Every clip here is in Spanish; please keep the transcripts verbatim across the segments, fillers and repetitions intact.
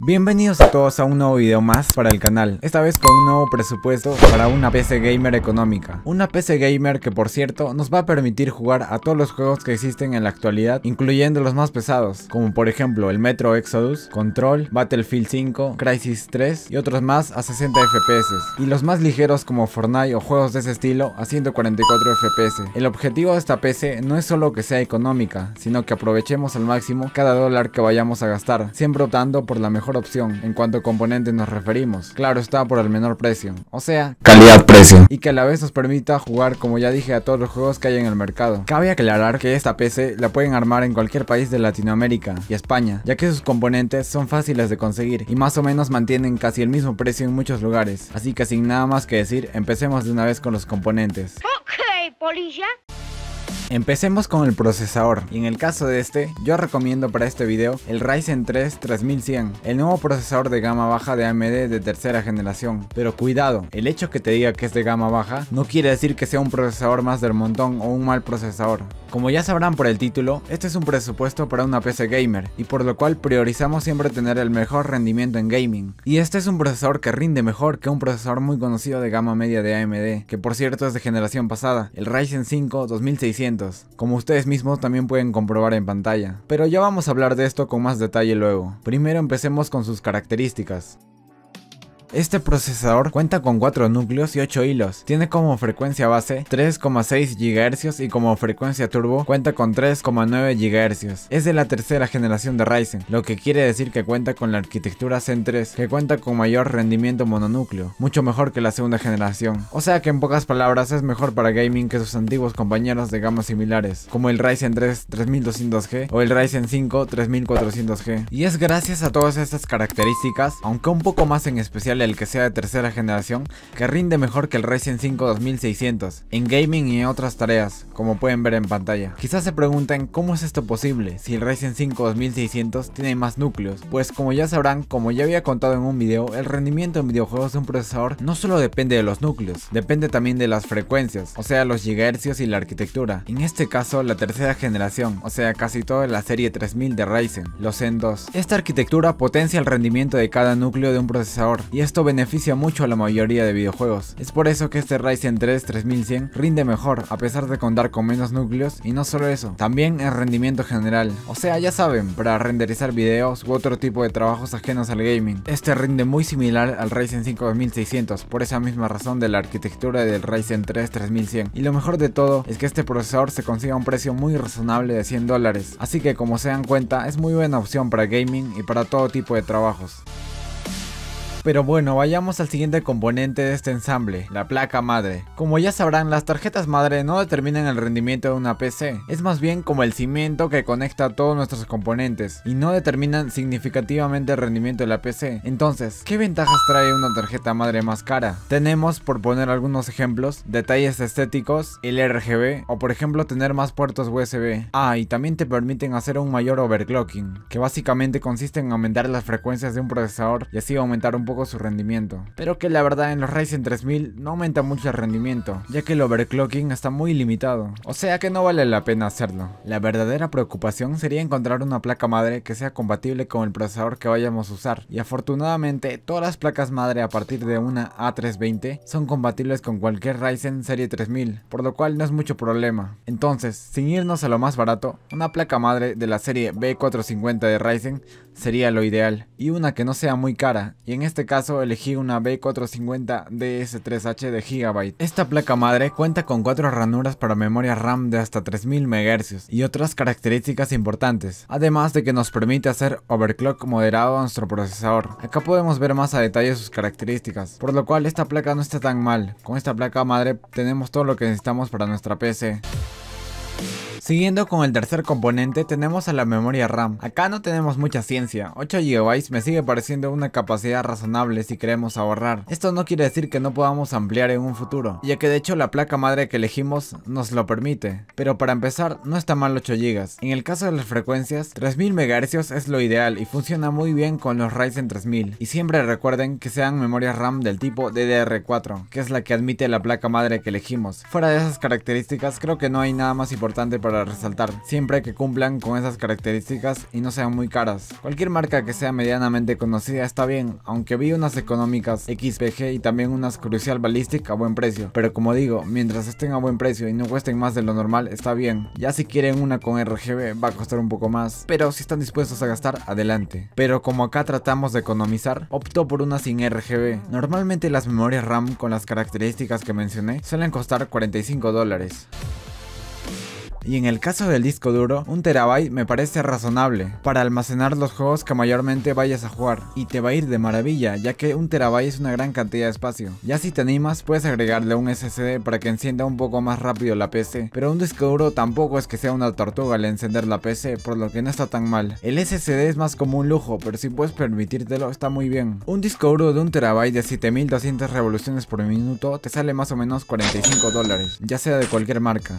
Bienvenidos a todos a un nuevo video más para el canal, esta vez con un nuevo presupuesto para una P C gamer económica. Una P C gamer que, por cierto, nos va a permitir jugar a todos los juegos que existen en la actualidad, incluyendo los más pesados, como por ejemplo el Metro Exodus, Control, Battlefield cinco, Crysis tres y otros más a sesenta F P S, y los más ligeros como Fortnite o juegos de ese estilo a ciento cuarenta y cuatro F P S. El objetivo de esta P C no es solo que sea económica, sino que aprovechemos al máximo cada dólar que vayamos a gastar, siempre optando por la mejor opción en cuanto a componentes nos referimos. Claro está, por el menor precio, o sea, calidad-precio, y que a la vez nos permita jugar, como ya dije, a todos los juegos que hay en el mercado. Cabe aclarar que esta P C la pueden armar en cualquier país de Latinoamérica y España, ya que sus componentes son fáciles de conseguir y más o menos mantienen casi el mismo precio en muchos lugares. Así que sin nada más que decir, empecemos de una vez con los componentes. Ok, polilla. Empecemos con el procesador, y en el caso de este, yo recomiendo para este video el Ryzen tres tres mil cien, el nuevo procesador de gama baja de A M D de tercera generación. Pero cuidado, el hecho que te diga que es de gama baja no quiere decir que sea un procesador más del montón o un mal procesador. Como ya sabrán por el título, este es un presupuesto para una P C gamer, y por lo cual priorizamos siempre tener el mejor rendimiento en gaming. Y este es un procesador que rinde mejor que un procesador muy conocido de gama media de A M D, que por cierto es de generación pasada, el Ryzen cinco dos mil seiscientos. Como ustedes mismos también pueden comprobar en pantalla. Pero ya vamos a hablar de esto con más detalle luego. Primero empecemos con sus características. Este procesador cuenta con cuatro núcleos y ocho hilos, tiene como frecuencia base tres coma seis gigahercios y como frecuencia turbo cuenta con tres coma nueve gigahercios. Es de la tercera generación de Ryzen, lo que quiere decir que cuenta con la arquitectura Zen tres, que cuenta con mayor rendimiento mononúcleo, mucho mejor que la segunda generación. O sea que en pocas palabras es mejor para gaming que sus antiguos compañeros de gamas similares, como el Ryzen tres tres mil doscientos G o el Ryzen cinco tres mil cuatrocientos G. Y es gracias a todas estas características, aunque un poco más en especial el que sea de tercera generación, que rinde mejor que el Ryzen cinco dos mil seiscientos en gaming y en otras tareas, como pueden ver en pantalla. Quizás se pregunten cómo es esto posible si el Ryzen cinco dos mil seiscientos tiene más núcleos. Pues como ya sabrán, como ya había contado en un video, el rendimiento en videojuegos de un procesador no solo depende de los núcleos, depende también de las frecuencias, o sea los gigahercios y la arquitectura. En este caso la tercera generación, o sea casi toda la serie tres mil de Ryzen, los Zen dos. Esta arquitectura potencia el rendimiento de cada núcleo de un procesador, y esto beneficia mucho a la mayoría de videojuegos. Es por eso que este Ryzen tres tres mil cien rinde mejor a pesar de contar con menos núcleos, y no solo eso, también en rendimiento general, o sea ya saben, para renderizar videos u otro tipo de trabajos ajenos al gaming. Este rinde muy similar al Ryzen cinco dos mil seiscientos por esa misma razón de la arquitectura del Ryzen tres tres mil cien, y lo mejor de todo es que este procesador se consigue a un precio muy razonable de cien dólares, así que como se dan cuenta es muy buena opción para gaming y para todo tipo de trabajos. Pero bueno, vayamos al siguiente componente de este ensamble, la placa madre. Como ya sabrán, las tarjetas madre no determinan el rendimiento de una P C, es más bien como el cimiento que conecta a todos nuestros componentes, y no determinan significativamente el rendimiento de la P C. Entonces, ¿qué ventajas trae una tarjeta madre más cara? Tenemos, por poner algunos ejemplos, detalles estéticos, el R G B, o por ejemplo tener más puertos U S B. Ah, y también te permiten hacer un mayor overclocking, que básicamente consiste en aumentar las frecuencias de un procesador y así aumentar un poco su rendimiento, pero que la verdad en los Ryzen tres mil no aumenta mucho el rendimiento, ya que el overclocking está muy limitado, o sea que no vale la pena hacerlo. La verdadera preocupación sería encontrar una placa madre que sea compatible con el procesador que vayamos a usar, y afortunadamente todas las placas madre a partir de una A trescientos veinte son compatibles con cualquier Ryzen serie tres mil, por lo cual no es mucho problema. Entonces, sin irnos a lo más barato, una placa madre de la serie B cuatrocientos cincuenta de Ryzen sería lo ideal, y una que no sea muy cara, y en este caso elegí una B cuatrocientos cincuenta D S tres H de Gigabyte. Esta placa madre cuenta con cuatro ranuras para memoria RAM de hasta tres mil megahercios y otras características importantes, además de que nos permite hacer overclock moderado a nuestro procesador. Acá podemos ver más a detalle sus características, por lo cual esta placa no está tan mal. Con esta placa madre tenemos todo lo que necesitamos para nuestra P C. Siguiendo con el tercer componente tenemos a la memoria RAM. Acá no tenemos mucha ciencia, ocho gigabytes me sigue pareciendo una capacidad razonable si queremos ahorrar. Esto no quiere decir que no podamos ampliar en un futuro, ya que de hecho la placa madre que elegimos nos lo permite, pero para empezar no está mal ocho gigas. En el caso de las frecuencias, tres mil megahercios es lo ideal y funciona muy bien con los Ryzen tres mil, y siempre recuerden que sean memorias RAM del tipo D D R cuatro, que es la que admite la placa madre que elegimos. Fuera de esas características creo que no hay nada más importante para para resaltar, siempre que cumplan con esas características y no sean muy caras. Cualquier marca que sea medianamente conocida está bien, aunque vi unas económicas X P G y también unas Crucial Ballistic a buen precio, pero como digo, mientras estén a buen precio y no cuesten más de lo normal está bien. Ya si quieren una con R G B va a costar un poco más, pero si están dispuestos a gastar, adelante. Pero como acá tratamos de economizar, opto por una sin R G B. Normalmente las memorias RAM con las características que mencioné suelen costar cuarenta y cinco dólares. Y en el caso del disco duro, un terabyte me parece razonable para almacenar los juegos que mayormente vayas a jugar, y te va a ir de maravilla, ya que un terabyte es una gran cantidad de espacio. Ya si te animas, puedes agregarle un S S D para que encienda un poco más rápido la P C, pero un disco duro tampoco es que sea una tortuga al encender la P C, por lo que no está tan mal. El S S D es más como un lujo, pero si puedes permitírtelo está muy bien. Un disco duro de un terabyte de siete mil doscientas revoluciones por minuto te sale más o menos cuarenta y cinco dólares, ya sea de cualquier marca.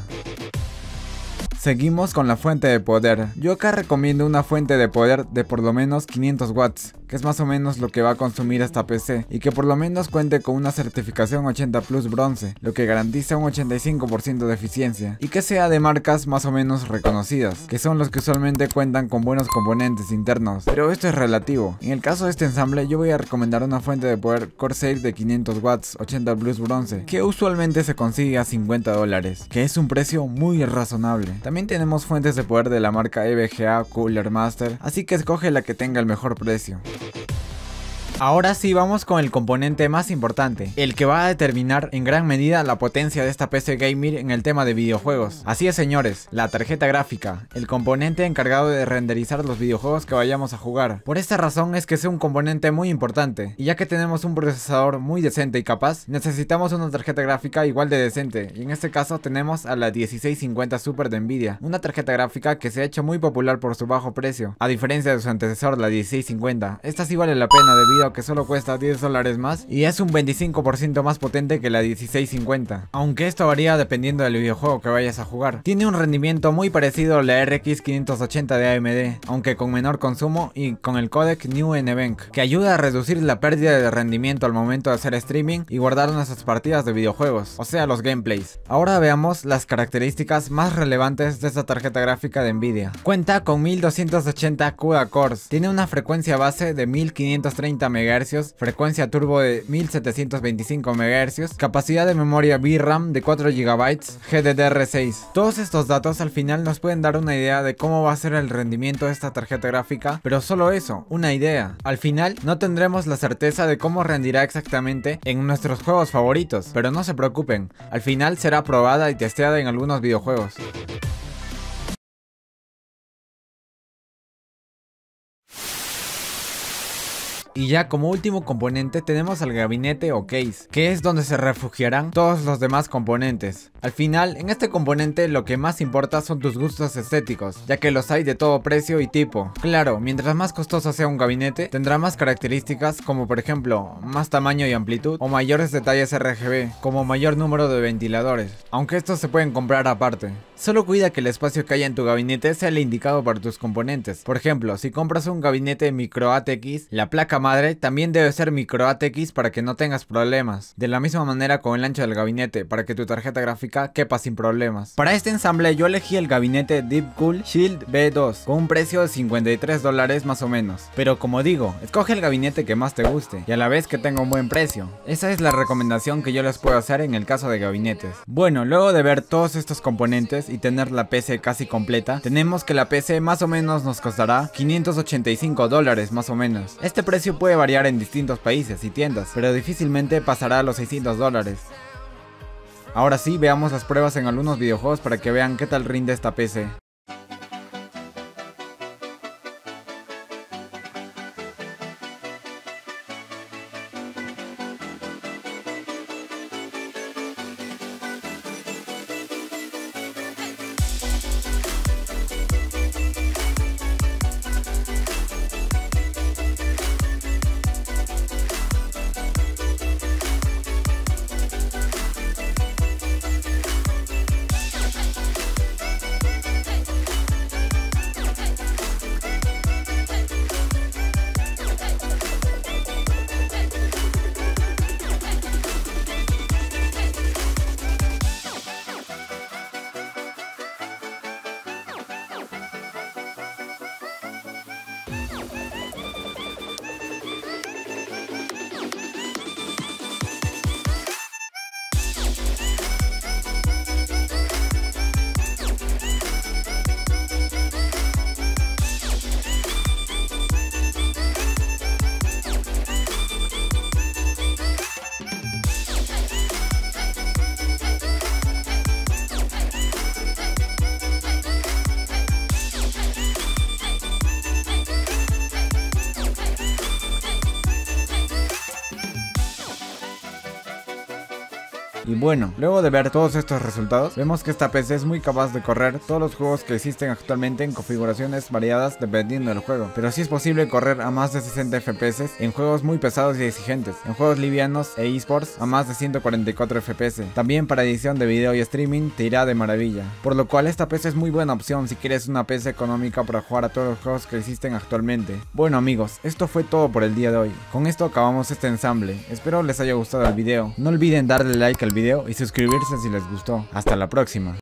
Seguimos con la fuente de poder. Yo acá recomiendo una fuente de poder de por lo menos quinientos watts, que es más o menos lo que va a consumir esta P C, y que por lo menos cuente con una certificación ochenta plus bronce, lo que garantiza un ochenta y cinco por ciento de eficiencia, y que sea de marcas más o menos reconocidas, que son los que usualmente cuentan con buenos componentes internos, pero esto es relativo. En el caso de este ensamble yo voy a recomendar una fuente de poder Corsair de quinientos watts, ochenta plus bronce, que usualmente se consigue a cincuenta dólares, que es un precio muy razonable. También tenemos fuentes de poder de la marca E V G A Cooler Master, así que escoge la que tenga el mejor precio. Ahora sí vamos con el componente más importante, el que va a determinar en gran medida la potencia de esta P C gamer en el tema de videojuegos. Así es señores, la tarjeta gráfica, el componente encargado de renderizar los videojuegos que vayamos a jugar. Por esta razón es que es un componente muy importante, y ya que tenemos un procesador muy decente y capaz, necesitamos una tarjeta gráfica igual de decente, y en este caso tenemos a la dieciséis cincuenta Super de Nvidia, una tarjeta gráfica que se ha hecho muy popular por su bajo precio, a diferencia de su antecesor la dieciséis cincuenta. Esta sí vale la pena debido a que solo cuesta diez dólares más y es un veinticinco por ciento más potente que la dieciséis cincuenta, aunque esto varía dependiendo del videojuego que vayas a jugar. Tiene un rendimiento muy parecido a la R X quinientos ochenta de A M D, aunque con menor consumo y con el codec New NVENC, que ayuda a reducir la pérdida de rendimiento al momento de hacer streaming y guardar nuestras partidas de videojuegos, o sea los gameplays. Ahora veamos las características más relevantes de esta tarjeta gráfica de Nvidia. Cuenta con mil doscientos ochenta CUDA cores, tiene una frecuencia base de mil quinientos treinta megahercios, frecuencia turbo de mil setecientos veinticinco megahercios, capacidad de memoria V RAM de cuatro gigabytes, G D D R seis. Todos estos datos al final nos pueden dar una idea de cómo va a ser el rendimiento de esta tarjeta gráfica, pero solo eso, una idea. Al final no tendremos la certeza de cómo rendirá exactamente en nuestros juegos favoritos, pero no se preocupen, al final será probada y testeada en algunos videojuegos. Y ya como último componente tenemos al gabinete o case, que es donde se refugiarán todos los demás componentes. Al final, en este componente lo que más importa son tus gustos estéticos, ya que los hay de todo precio y tipo. Claro, mientras más costoso sea un gabinete, tendrá más características como por ejemplo, más tamaño y amplitud, o mayores detalles R G B, como mayor número de ventiladores, aunque estos se pueden comprar aparte. Solo cuida que el espacio que haya en tu gabinete sea el indicado para tus componentes. Por ejemplo, si compras un gabinete micro A T X, la placa madre también debe ser micro A T X para que no tengas problemas. De la misma manera con el ancho del gabinete, para que tu tarjeta gráfica quepa sin problemas. Para este ensamble yo elegí el gabinete Deepcool Shield B dos, con un precio de cincuenta y tres dólares más o menos. Pero como digo, escoge el gabinete que más te guste, y a la vez que tenga un buen precio. Esa es la recomendación que yo les puedo hacer en el caso de gabinetes. Bueno, luego de ver todos estos componentes y tener la P C casi completa, tenemos que la P C más o menos nos costará quinientos ochenta y cinco dólares más o menos. Este precio puede variar en distintos países y tiendas, pero difícilmente pasará a los seiscientos dólares. Ahora sí, veamos las pruebas en algunos videojuegos para que vean qué tal rinde esta P C. Y bueno, luego de ver todos estos resultados, vemos que esta P C es muy capaz de correr todos los juegos que existen actualmente en configuraciones variadas dependiendo del juego, pero sí es posible correr a más de sesenta F P S en juegos muy pesados y exigentes, en juegos livianos e esports a más de ciento cuarenta y cuatro F P S. También para edición de video y streaming te irá de maravilla, por lo cual esta P C es muy buena opción si quieres una P C económica para jugar a todos los juegos que existen actualmente. Bueno amigos, esto fue todo por el día de hoy. Con esto acabamos este ensamble. Espero les haya gustado el video. No olviden darle like al video y suscribirse si les gustó. Hasta la próxima.